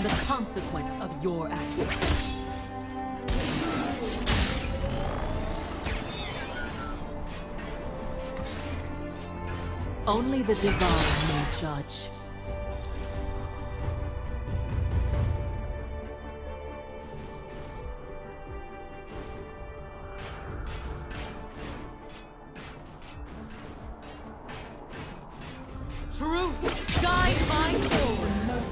the consequence of your actions. Only the divine may judge. Truth, guide my soul.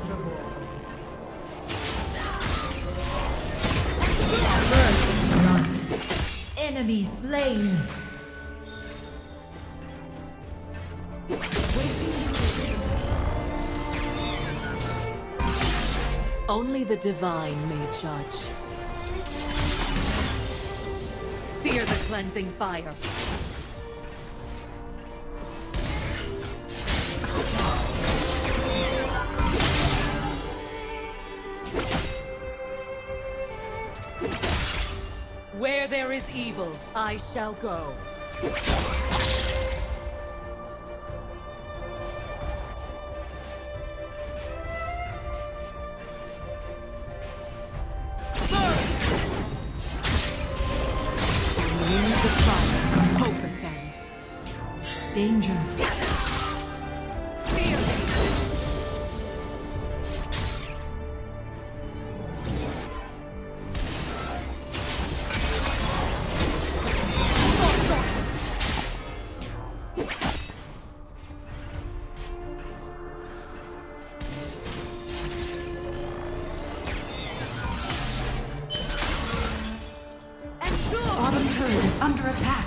First blood. Enemy slain. Only the divine may judge. Fear the cleansing fire. Where there is evil, I shall go. Danger. Bottom turret is under attack.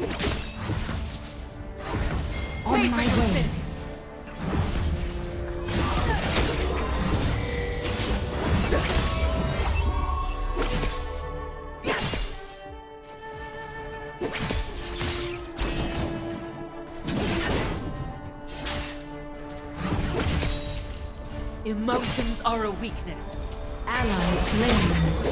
On my way. Emotions are a weakness. Ally slain.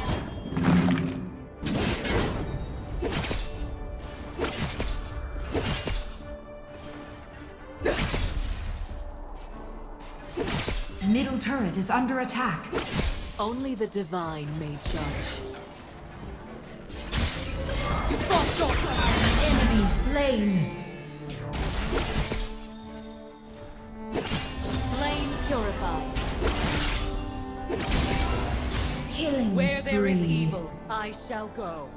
Middle turret is under attack. Only the divine may judge. Enemy slain. Flame purifies. Killing Where there is spree. evil, I shall go.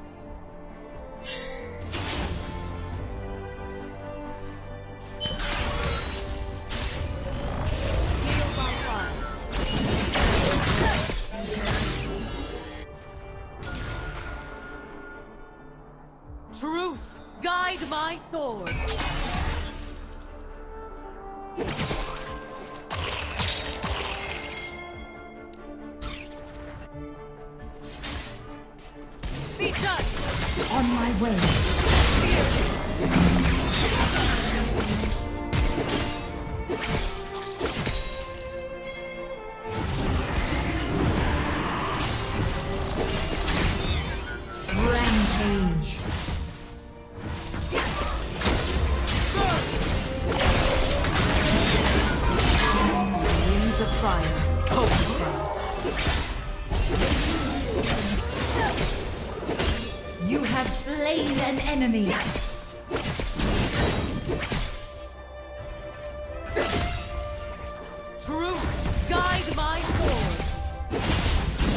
Truth, guide my sword. Be judged. On my way. Rampage. Wings of fire, potencies. You have slain an enemy. Truth, guide my sword.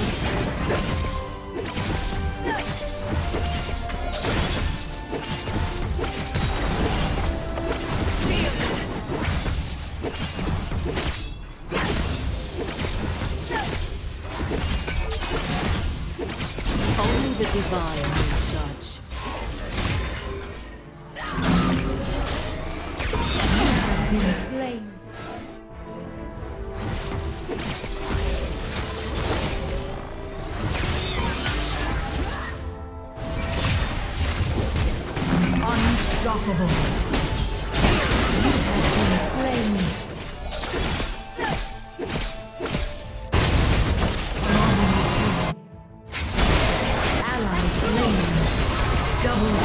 Only the divine may judge. Been slain. Unstoppable. You have been slain. Ally slain. Double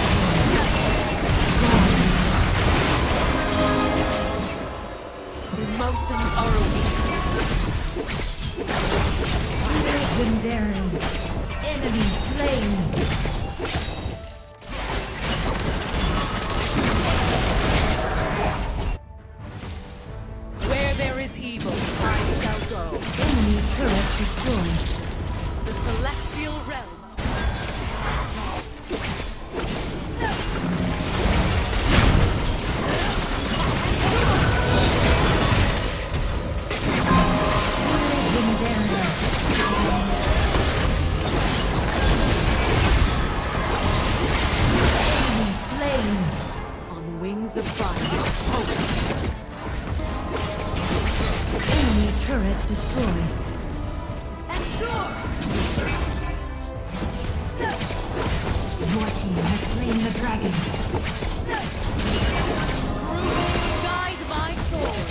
Emotions are a weakness. of fire. Enemy turret destroyed. Your team has slain the dragon. Guide my sword.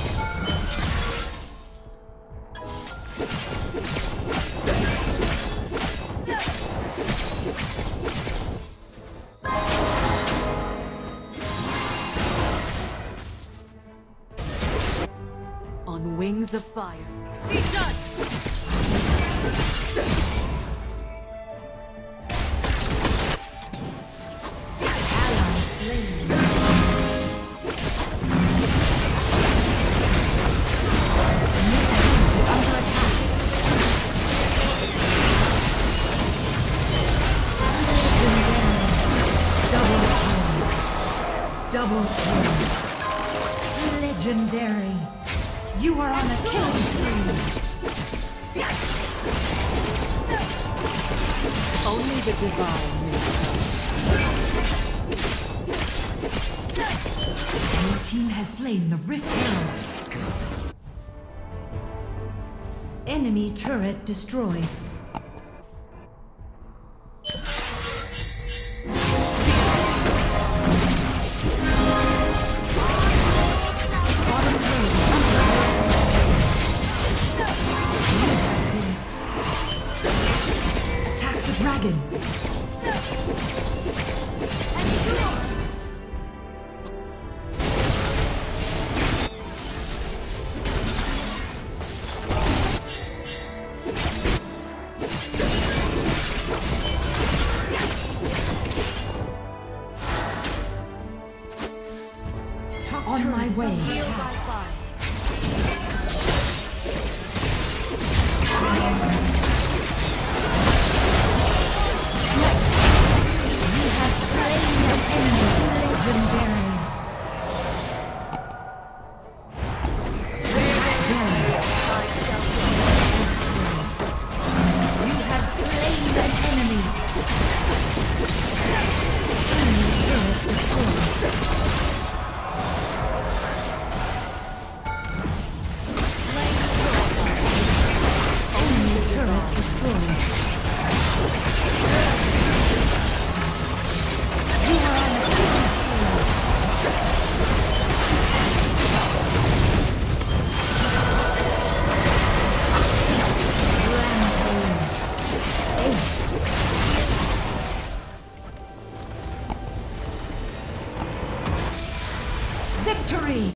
On wings of fire. See done. Double kill. Legendary. You are on a killing spree. Only the divine may Your team has slain the Rift Herald. Enemy turret destroyed. Dragon. On my way. Victory!